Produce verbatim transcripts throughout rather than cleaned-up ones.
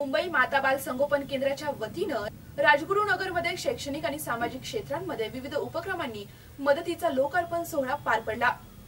मुंबई माता बाल संगोपन केंद्राच्या वतीनं राजगुरुनगरमध्ये शैक्षणिक आणि सामाजिक क्षेत्रांमध्ये विविध उपक्रमांनी मदतीचा लोकार्पण सोहळा पार पडला।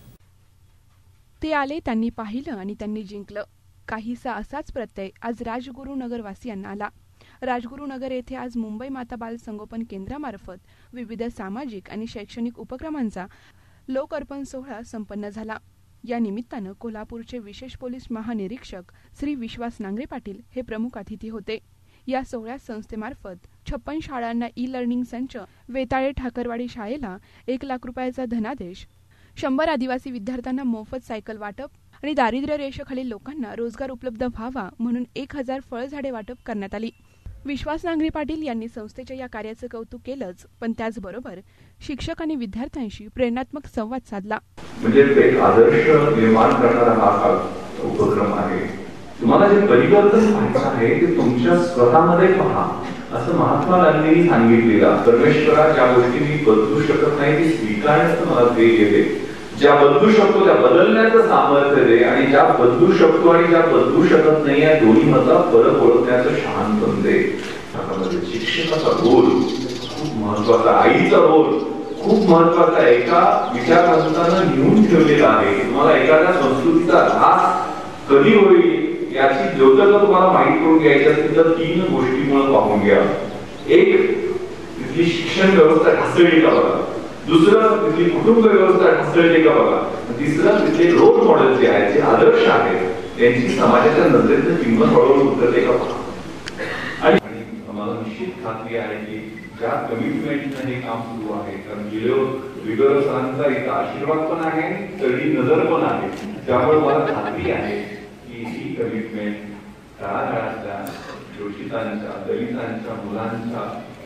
ते आले, त्यांनी पाहिलं आणि त्यांनी जिंकलं, काहीसा असाच प्रत्यय आज राजगुरुनगर वासियांना आला। राजगुरुनगर येथे आज मुंबई माता बाल संगोपन केंद्रामार्फत विविध सामाजिक आणि शैक्षणिक उपक्रमांचा लोकार्पण सोहळा संपन्न झाला। या निमित्तानं कोल्हापूरचे विशेष पोलीस महानिरीक्षक श्री विश्वास नांगरे पाटील हे प्रमुख अतिथी होते। या सोहळ्यात संस्थेमार्फत छप्पन शाळांना ई लर्निंग संच, वेताळे ठाकरवाडी शाळेला एक लाख रुपयाचा धनादेश, शंभर आदिवासी विद्यार्थ्यांना मोफत सायकल वाटप आणि दारिद्र्य रेषेखालील लोकांना रोजगार उपलब्ध व्हावा म्हणून एक हजार फळझाडे वाटप करण्यात आली। विश्वास नांगरे पाटील यांनी संस्थेच्या या कार्याचं कौतुक केलंच, पण त्याचबरोबर शिक्षक आणि विद्यार्थ्यांशी प्रेरणात्मक संवाद साधला। म्हणजे एक आदर्श निर्माण करणारा हा उपक्रम आहे। तुम्हाला जे परिवर्तन पाहायचं आहे ते तुमच्या स्वतःमध्ये पहा, असं महात्मा गांधींनी सांगितलेलं। परमेश्वरा ज्या गोष्टी मी बदलू शकत नाही ती स्वीकारण्याचं मला ध्येय दे, ज्या बदलू शकतो त्या बदलण्याचं सामर्थ्य दे, आणि ज्या बदलू शकतो आणि ज्या बदलू शकत नाही या दोन्ही मधला फरक ओळखण्याचं शहाणपण दे। शिक्षकाचा रोल खूप महत्वाचा, आईचा रोल खूप महत्वाचा आहे। एका विचारवंतानं लिहून ठेवलेला आहे, तुम्हाला एखाद्या संस्कृतीचा ऱ्हास कधी होईल याची द्योतक तुम्हाला माहिती करून घ्यायची असेल तर तीन गोष्टीमुळे पाहून घ्या। एक, तिथली शिक्षण व्यवस्था ढासळली का बघा, दुसरं तिथली कुटुंब व्यवस्था ढासळली का बघा, तिसरं तिथले रोल मॉडेल जे आहेत, जे आदर्श आहेत, त्यांची समाजाच्या नजरेत किंमत हळूहळू उतरते का पहा। आणि मला निश्चित खात्री आहे की ज्या कमिटमेंटने हे काम सुरू आहे, कारण लिडर सरांचा इथं आशीर्वाद पण आहे, तरी नजर पण आहे, त्यामुळे मला खात्री आहे की ही कमिटमेंट तळागाळातल्या शोषितांच्या, दलितांच्या मुलांच्या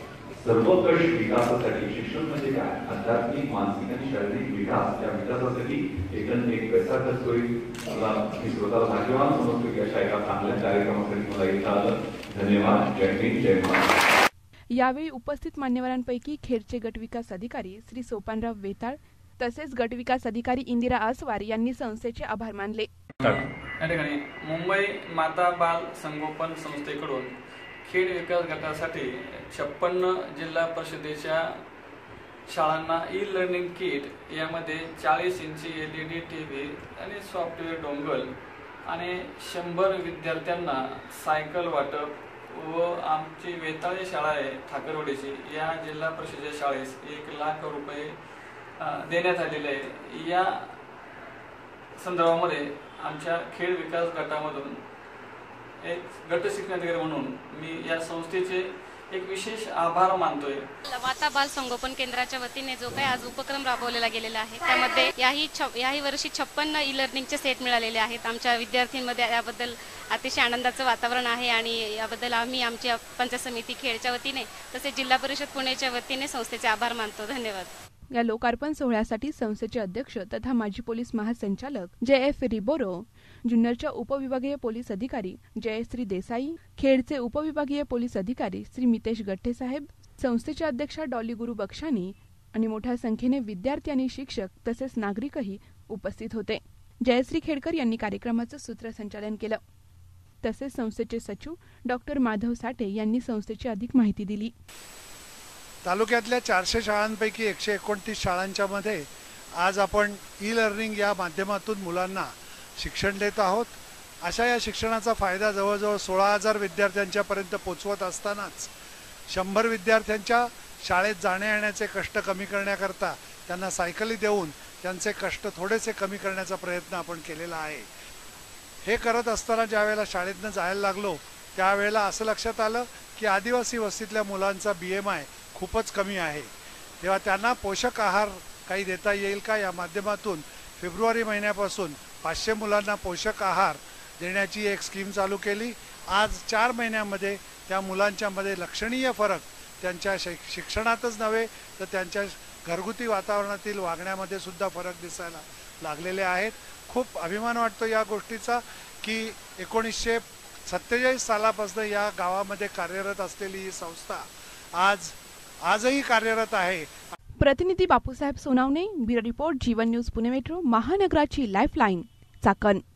सर्वकष विकासासाठी, शिक्षण म्हणजे काय, आध्यात्मिक, मानसिक आणि शारीरिक विकास, या विकासासाठी एकंदर एक पैसा खर्च होईल। मला मी स्वतःला भाग्यवान समजतो की अशा एका चांगल्या कार्यक्रमासाठी मला इथं आलं। धन्यवाद। जय हिंद, जय महाराष्ट्र। यावेळी उपस्थित मान्यवरांपैकी खेडचे गटविकास अधिकारी श्री सोपानराव वेताळ तसेच गटविकास अधिकारी इंदिरा आसवार यांनी संस्थेचे आभार मानले। या ठिकाणी मुंबई माता बाल संगोपन संस्थेकडून खेड विकास गटासाठी छप्पन्न जिल्हा परिषदेच्या शाळांना ई लर्निंग किट, यामध्ये चाळीस इंची L E D T V आणि सॉफ्टवेअर डोंगल आणि शंभर विद्यार्थ्यांना सायकल वाटप व आमची वेताळे शाळा आहे ठाकरवाडीची, या जिल्हा परिषदेच्या शाळेस एक लाख रुपये देण्यात आलेले आहे। या संदर्भामध्ये आमच्या खेड विकास गटामधून एक गट शिक्षणाधिकारी म्हणून मी या संस्थेचे एक विशेष आभार मानतोय। माता बाल संगोपन केंद्राच्या वतीने जो काही आज उपक्रम राबवलेला गेलेला आहे, त्यामध्ये याही याही वर्षी छप्पन्न ई लर्निंगचे सेट मिळालेले आहेत आमच्या विद्यार्थ्यांमध्ये। याबद्दल अतिशय आनंदाचं वातावरण आहे आणि याबद्दल आम्ही आमच्या पंचायत समिती खेडच्या वतीने तसेच जिल्हा परिषद पुणेच्या वतीने संस्थेचे आभार मानतो। धन्यवाद। या लोकार्पण सोहळ्यासाठी संस्थेचे अध्यक्ष तथा माजी पोलीस महासंचालक जे एफ रिबोरो, जुन्नरच्या उपविभागीय पोलीस अधिकारी जयश्री देसाई, खेडचे उपविभागीय पोलीस अधिकारी श्री मितेश गट्टे साहेब, संस्थेच्या अध्यक्षा डॉली गुरु बक्षानी आणि मोठ्या संख्येने विद्यार्थी आणि शिक्षक तसेच नागरिकही उपस्थित होते। जयश्री खेडकर यांनी कार्यक्रमाचं सूत्रसंचालन केलं। तसेच संस्थेचे सचिव डॉक्टर माधव साठे यांनी संस्थेची अधिक माहिती दिली। तालुक्यातल्या चारशे शाळांपैकी एकशे एकोणतीस शाळांच्या मध्ये आज आपण ई लर्निंग या माध्यमातून मुलांना शिक्षण देत आहोत। अशा या शिक्षणाचा फायदा जवळजवळ सोळा हजार विद्यार्थ्यांच्या पर्यंत पोहोचवत असतानाच शंभर विद्यार्थ्यांच्या शाळेत जाण्या येण्याचे कष्ट कमी करण्याकरता त्यांना सायकली देऊन त्यांचे कष्ट थोडेसे कमी करण्याचा प्रयत्न आपण केलेला आहे। हे करत असताना ज्या वेळेला शाळेतनं जायला लागलो त्यावेळेला असं लक्षात आलं की आदिवासी वस्तीतल्या मुलांचा बी एम आय खूपच कमी आहे, तेव्हा त्यांना पोषक आहार काही देता येईल का, या माध्यमातून फेब्रुवारी महिन्यापासून पाचशे मुलांना पोषक आहार देण्याची एक स्कीम चालू केली। आज चार महिन्यामध्ये त्या मुलांच्यामध्ये लक्षणीय फरक त्यांच्या शिक्षणातच नव्हे तर त्यांच्या घरगुती वातावरणातील वागण्यामध्ये सुद्धा फरक दिसायला लागलेले आहेत। खूप अभिमान वाटतो या गोष्टीचा की एकोणीसशे सत्तेचाळीस सालापासून या गावामध्ये कार्यरत असलेली ही संस्था आज आजही कार्यरत आहे। प्रतिनिधी Bapusaheb Sonawane, bureau report, Jeevan news Pune metro, महानगराची लाईफलाईन, चाकण।